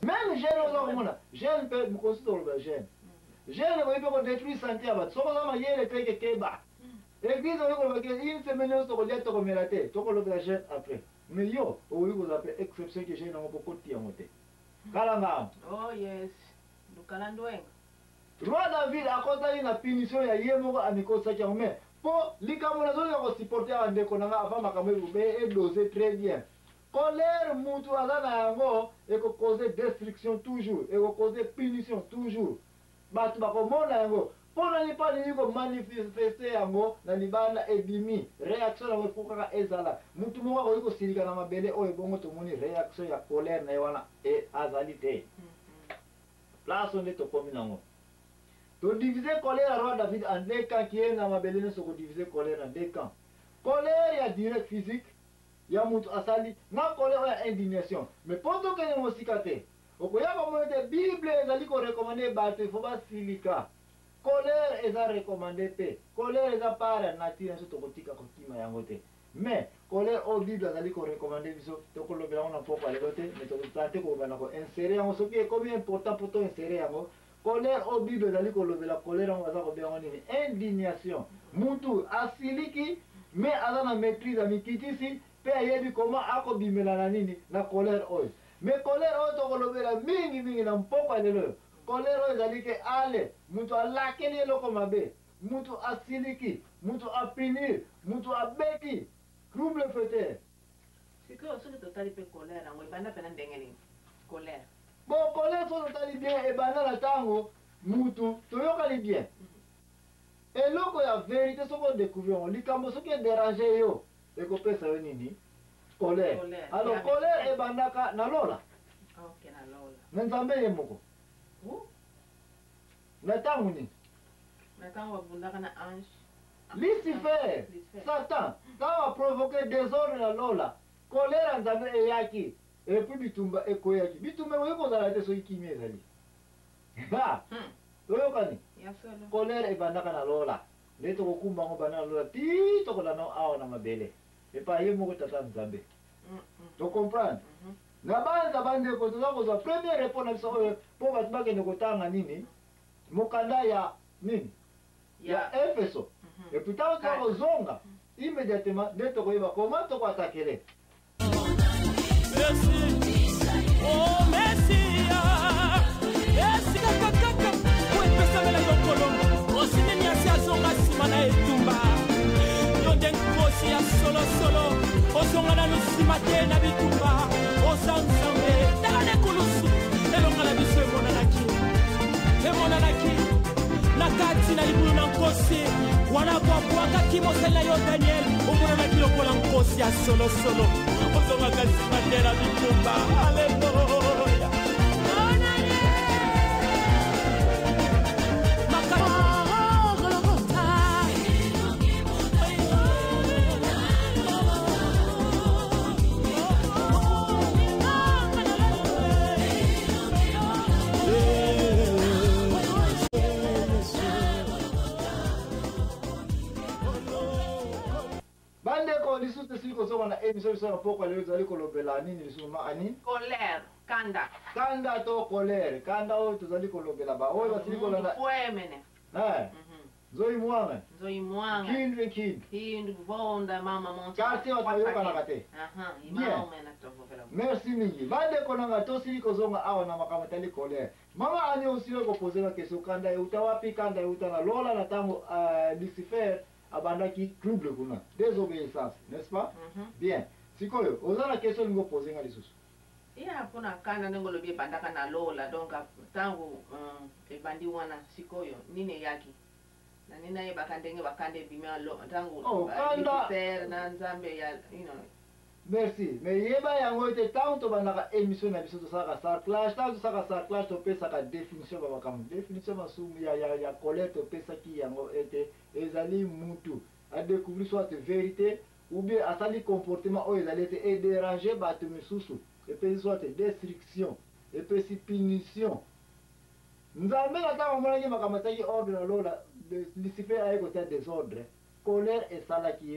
Même jeune peut me considérer le jeune. Jeune peut détruire santé à votre somme, il y a les pays qui sont bas. L'église, une semaine, on se lève comme la tête, on le jeune après. Mais yo, vous appelez exception que j'ai dans beaucoup de temps. Kalanga. Oh yes. Du kalandoeng. Roi David a cause d'une punition ya yemo amikosa qui mais pour likamona zone ko supporter ande konanga avant makamwe et doser très bien. Colère mutu azana yango et ko causer destruction toujours et ko causer punition toujours. Batu bakomona yango pona ni pa ni ko manifester yango na libanda ebimi réaction na foka ezala mutu moko ko silika na mabele oyo bongo to moni réaction ya colère na wana et azalité. Place on est to kominango. Donc diviser colère à roi David en deux camps qui est dans ma belle ne se diviser colère en deux camps. Colère il y a direct physique, il y a mutu asali, na colère il y a indignation. Mais pendant que nous musicate, au quoi comme la Bible ezali ko recommander battre faut pas silika. Colère est à recommander paix. Colère est à part nature sur tokotika kotima yangote. Mais colère au Bible ezali ko recommander biso to ko lobela on pas parler côté mais to tenter ko bana ko insérer en ce qui est combien important pour toi insérer yango. Colère au Bible dali kolobe la colère on va ko bien on indignation mutu asiliki mais azana maîtrise amikitisi pe ayebi comment akobimela na nini na colère oyo mais colère oyo to kolobe la mingi na mpoko lelo colère oyo dali ke ale mutu alakeli eloko mabe mutu asiliki mutu apinir mutu abeki trouble fete c'est que ce que total pe colère ngo ibanda pena ndengeni colère. Bon, colère, ça totali bien, et ben la tango, mutu, toyoka li bien. Et là, la vérité, ce qu'on découvre, ce qui est dérangé, yo, et qu'on peut savoir nini, colère. Alors, colère, et ben na lola. Ok, na lola. Nzambe ye moko. Où? Na tango ni. Na tango wabundaka na ange. Lucifer, Satan, ça va provoquer désordre na lola. Colère, nzambe e yaki. Et puis bitumba ekoyaki bitumba weko zala te so ikimi ezali ba oyokani colère ebandaka na lola nde tokokumba ngo bana lola ti tokolana awa na mabele epa ye moko tata nzambe to comprendre na banza bandeko toza kozwa première réponse na biso oyo mpo bato bakende kotanga nini mokanda ya nini ya efeso epuis ntango toza kozonga immédiatement nde tokoyeba koma tokoatakele. Merci. Oh, merci. Merci. Kaka. Pour être pesé dans le colombo. Aussi, il y a ces azongas simana et tumba. Yonde nkosi ya solo. Ozonga na lusimate na bitumba. Ozanzambe. Tala ne kulusu. Elonga la biso emonanaki. Nakati na libulu na nkosi. Wana kwa kakimosela yo Daniel. Omonanaki lokola nkosi ya solo. Ozonga kasi matera bitumba. Hallelujah. Colère, kanda. Kanda to colère, kanda o tozali kolobela ba o basili kolanda. Fuemene. Zoi mwanga. Kind vonda mama monta. Quartier wa tayoka na kate. Imamena tofofela. Merci mingi. Bande konanga to sili kozonga awa na makamatali colère. Mama ani osile ko poser la question kanda utawapi kanda utana lola na tango Lucifer abandaki trouble kuna. Désobéissance, n'est-ce pas? Bien. Sikoyo, oza la question ngo poser nga lisusu. Iya pona kanda ngolo bie bandaka na lola donc tango ebandi wana sikoyo nini yaki. Na nina ye bakandenge bakande bimia lo tango Lucifer na nzambe ya Merci. Mais yeba yango ete tanto bandaka émission na biso to saka star clash, tanto saka star clash to pesa ka définition ba bakam. Définition masumu ya colère to pesa ki yango ete ezali mutu a découvrir soit vérité ou bien asali comportement o ezali ete déranger bato misusu et puis soit destruction et puis punition. Nzambe na tango mwana makamata ki ordre na lola Lucifer aye kotia désordre. Colère et salaki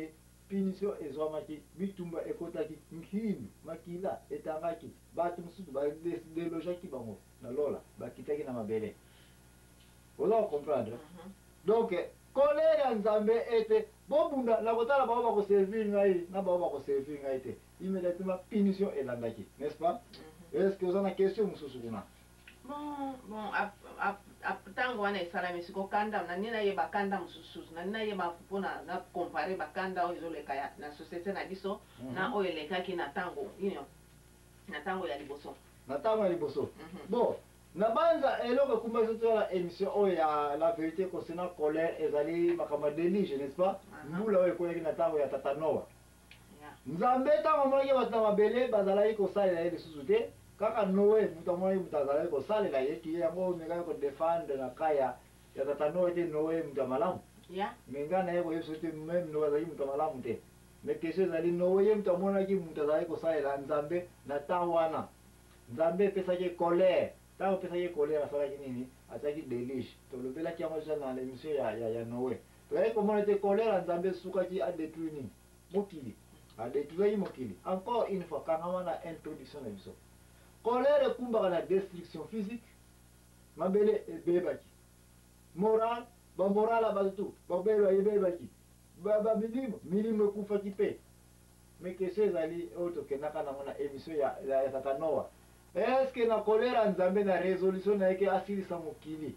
punition ezwamaki bitumba ekotaki nkhindu makila etangaki batu mosusu badelojaki bango na lola bakitaki na mabele oza comprendre donc colère ya nzambe ete bobunda na kotala bao bakoservir ngai na bao bakoservir ngai te immédiatement punition elandaki n'est-ce pas est-ce que oza na question mosusu kuna bon ntango wana esalami siko kanda na nini nayeba kanda mosusu na nini nayeba mpona na compare bakanda oyo ezoleka na société na biso na oyo elekaki na ntango na ntango ya liboso bon na banza eloko ekumba biso toyala émission oyo ya la vérité concernant colère ezali makambo ya délige n'est-ce pas mbula oyo ekwelaki na ntango ya tata Noa nzambe ntango amonaki bato na mabele bazalaki kosalela ye lisusu te kaka Noe mutu amonaki mutu azalaki kosalela ye ki yango omekaki kodefendre na kaya ya tata Noe te Noe mutu ya malamu me nga na ye koyebi so te meme Noe azalaki mutu ya malamu te me question ezali Noe ye mutu amonaki mutu azalaki kosalela nzambe na ntango wana nzambe epesaki colère ntango opesaki colère asalaki nini atiaki délige tolobelaki yango deja na l'émission ya Noe toyaki komona ete colère ya nzambe esukaki adétruire nini mokili adétruire mokili encore une fois kanga wana introduction na biso colère ekumbaka na destruction physique mabele ebebaki moral bamorala bato tu babelo ebebaki milimo ekufaki mpe me question ezali oyo tokendaka nango na émission ya tata Noa est-ce que na colère nzambe na résolution na ye ke asilisa mokili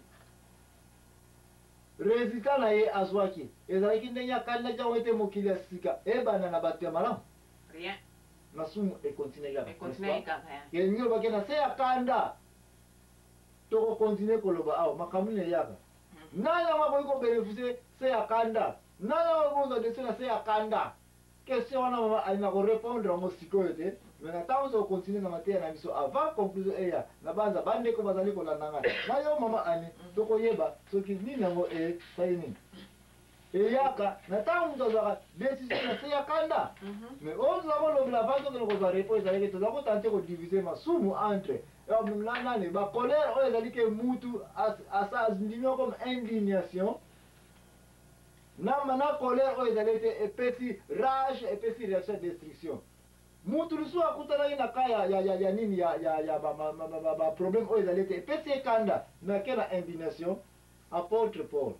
résultat na ye azwaki ezalaki ndenge akandaki yango ete mokili ya sika ebanda na bato ya malamu na sumu ekontinue elingi olobaki na se ya kanda tokokontinue koloba awa makambo nini eyaka nani yango akoki kobeneficie se ya kanda nani yango akozwa desio na se ya kanda question wana mama alina korépondre yango sikoyo te me na ntango tokokontinue na mateya na biso avant conclusion eya na banza bandeko bazali kolanda ngai na yo mama ani tokoyeba soki nini yango esali nini eyaka na ntango moto azwaka décision na se ya kanda mais oyo toza kolobela avant tokende kozwa repo ezalaki toza kotante kodivise masumu entre nani bacolère oyo ezali ke mutu ndimi comme indignation na colère oyo ezali ete epesi rage epesi réaction ya destruction mutu lisusu akutanaki na ka ya nini ya baproblème oyo ezali ete epesi ekanda nake na indignation apôtre Paul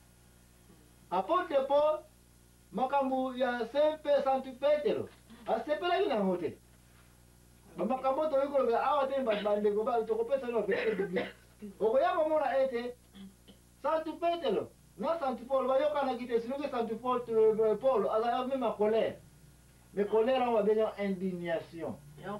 makambo ya Saint Petero asepelaki nango te bamakambo toyei kolobela awa te bandeko tokopesa no verset biblique okoya komona ete Saint Petero na Saint Paul bayokanaki te sinoki Saint Paul azalaki meme colère mais colère yango babengi indignation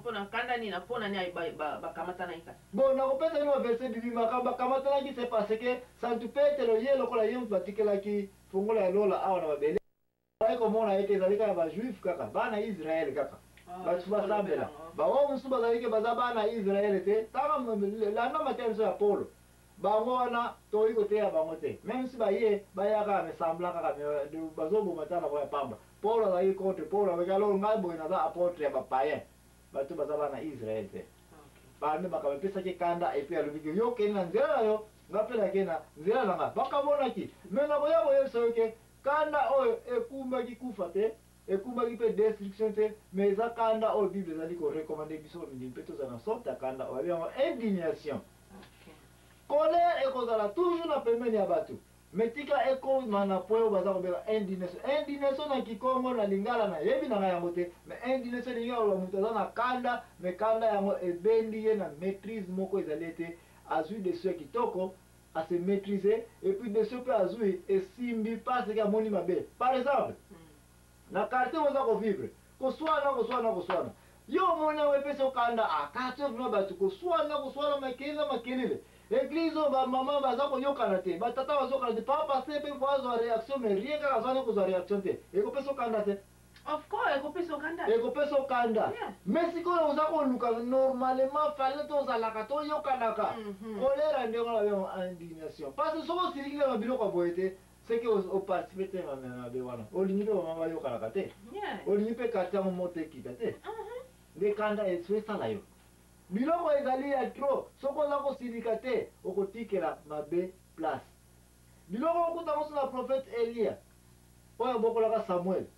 bon nakopesa no verset biblique makambo bakamatanaki se parce que Saint Petero ye lokola ye moto batikelaki fongola ya lola awa na mabele ayi komona ete ezali kaka bajuif kaka bana Israele kaka bato basambela bango mosusu bazali ke baza bana Israele te landa mateya biso ya Polo bango wana toyi koteya bango te même si baye baya kaka mesambla kaka bazoboma ta bango ya pamba Polo azalaki contre Polo avec alors ngai boye naza apôtre ya bapayen bato baza bana Israele te bame makambo epesaki kanda epuis alobiki yo kende na nzela na yo nga mpe nake na nzela na nga bakamonaki me nakoya koyebisa yo ke kanda oyo ekumbaki kufa te ekumbaki mpe destruction te mais eza kanda oyo bible ezali korekomande biso mingi mpe tozala na sorte ya kanda oyo abiyango indignation colère ekozala toujours na pembeni ya bato mais tika ekoma na point oyo baza kobeka indignation na kikongo na lingala na yebi na ngai yango te mais indignation elingi aloba moto aza na kanda mais kanda yango ebendi ye na maîtrise moko ezali ete azwi desio ya kitoko ase maîtriser et puis desio mpe azwi esimbi paseke amoni mabe par exemple na quartier oza kovivre koswana yo omoni yango epesi okanda quartier vrima bato koswana makelele église oyo bamama baza koyokana te batata bazokana te papa paster mpe po azwa réaction mais rien kaka azwani kozwa réaction te ekopesa okanda te ekopesa okanda mais sikoyo oza koluka normalement fale tozalaka toyokanaka kolera ndenge na bengo indignation parce que soki osiliki na biloko ya boye te seke oparticipe te mabe wana olingi mpe bamama bayokanaka te olingi mpe quartier yango moto ekita te nde kanda esala yo biloko ezali ya tro soki oza kosilika te okotikela mabe place biloko okuta moso na prophète Elia oyo abokolaka Samuel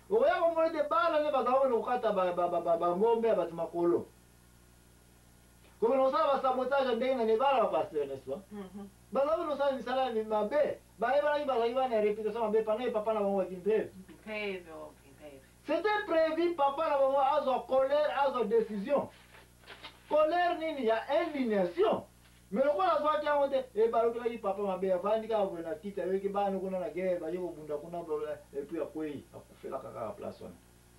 okoya komona te bana nde bazala kona kokata bangombe ya bato makolo komona kosala basabotage ndenge na nebala bapaster n'est-ce pas bazala kona kosala misala mabe bayebalaki bazalaki bana ya réputation mabe pendant papa na bango baki mpeve. C'était prévu papa na bango azwa colère azwa décision. Colère nini ya indignation. Mais lokola azwaki yango te balokelaki papa mabe avandi kaka boye na kiti ayoki bana kuna na guerre baye kobunda kuna epuis akwei akufelaka kaka place wana.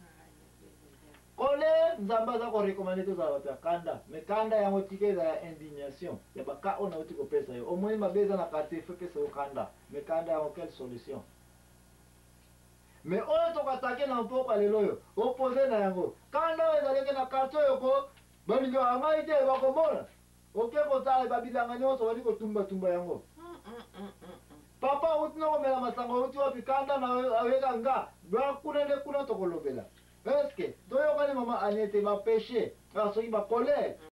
Colère nzambe aza korekomande tozala bato ya kanda mais kanda yango tika eza ya indignation ya baka oyo nauti kopesa yo omoi mabe eza na quartier fo pesa yo kanda mais kanda yango quelle solution. Mais oyo tokatake na mpoka lelo oyo opose na yango kanda oyo ezalaki na quartier oyo ko balingi bangai te bakomona oke kotala babilanga nyonso bali kotumbatumba yango. Papa uti na komela masanga uti wapi kanda na aweka nga bakuna nde kuna tokolobela. Est-ce que toyokani mama Anete bapeshe soki bacolère